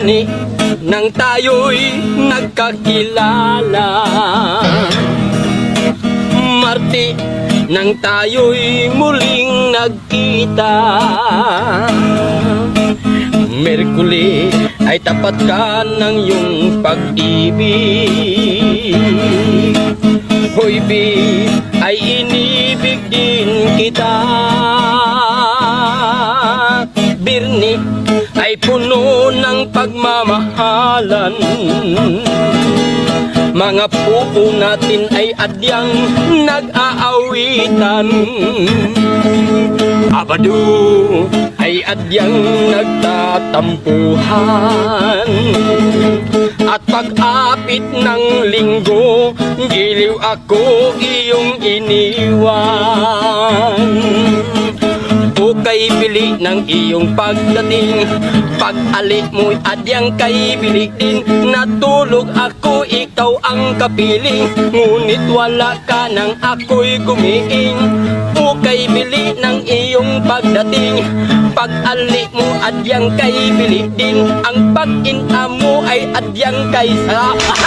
Muni nang tayo'y nagkakilala, Marti nang tayo'y muling nagkita, Merkuli ay tapat ka ng iyong pag-ibig, Hoybi ay inibig din kita, Birni ay puno ng pagmamahalan, mga pupo natin ay adyang nag-aawitan, Abado ay adyang nagtatampuhan, at pag-apit ng linggo, giliw ako iyong iniwan. Kay bili ng iyong pagdating, pag-alit mo'y adyang kay bili din, natulog ako, ikaw ang kapiling, ngunit wala ka nang ako'y gumiing. Kay bili ng iyong pagdating, pag-alit mo adyang kay bili din, ang pag-ina mo ay adyang kay sa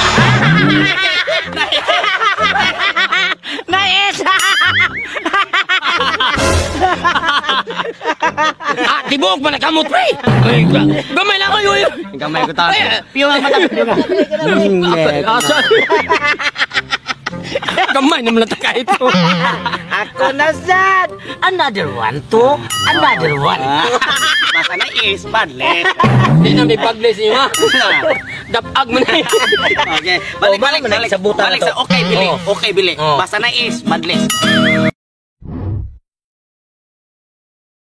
Nais! Tibok pala kamot, pre! Gamay lang kayo yun! Gamay ko tayo. Piyo ang mata. Gamay naman lang taka ito. Ako na sad. Another one to. Another one. Basta na is badlet. Hindi na may pag-bless niyo, ha? Dapag mo na yun. Okay. Balik sa buta na to. Okay, Bili. Okay, Bili. Basta na is badlet.